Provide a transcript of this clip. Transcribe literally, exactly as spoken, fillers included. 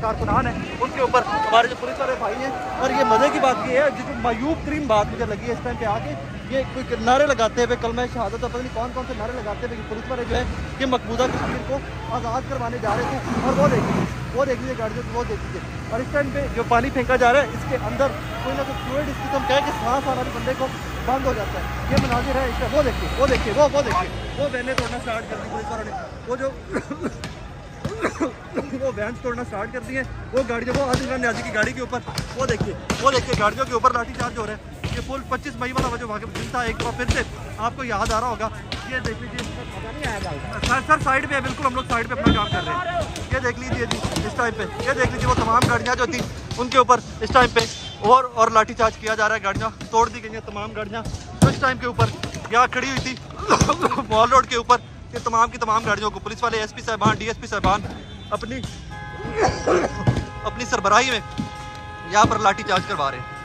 कारकुनान है उनके ऊपर हमारे जो पुलिस वाले भाई हैं। और ये मज़े की बात ये है, जो मायूब तरीन बात मुझे लगी है इस टाइम पे आके, ये कोई नारे लगाते हुए कलमा शहादत और पता नहीं कौन कौन से नारे लगाते हुए पुलिस वाले जो है कि मकबूजा कश्मीर को आज़ाद करवाने जा रहे थे। और वो देख लीजिए वो देख लीजिए गाड़ियों को, वो देख लीजिए। और इस टाइम पे जो पानी फेंका जा रहा है इसके अंदर कोई ना कोई फ्लूइड इसकी तो हम कहें कि सांस आना भी बंदे को बंद हो जाता है। ये मनाजिर है इसका, वो देखिए वो देखिए वो वो देखिए वो वैने तोड़ना स्टार्ट कर दी पुलिस वालों ने, वो जो वो वैन तोड़ना स्टार्ट कर दी है। वो गाड़ियों वो आदिल खान न्याजी की गाड़ी के ऊपर वो देखिए वो देखिए गाड़ियों के ऊपर लाठीचार्ज हो रहा है। ये फुल पच्चीस मई वाला जो वाक़या दिन था एक बार फिर से आपको याद आ रहा होगा। ये देख लीजिए सर सर साइड पे है, बिल्कुल हम लोग साइड पे अपना काम कर रहे हैं। ये देख लीजिए जी इस टाइम पे, ये देख लीजिए वो तमाम गाड़ियाँ जो थी उनके ऊपर इस टाइम पे और और लाठीचार्ज किया जा रहा है। गाड़ियाँ तोड़ दी गई हैं, तमाम गाड़ियाँ जो इस टाइम के ऊपर यहाँ खड़ी हुई थी मॉल रोड के ऊपर, ये तमाम की तमाम गाड़ियों को पुलिस वाले एस पी साहबान डी एस पी साहबान अपनी अपनी सरबराही में यहाँ पर लाठीचार्ज करवा रहे हैं।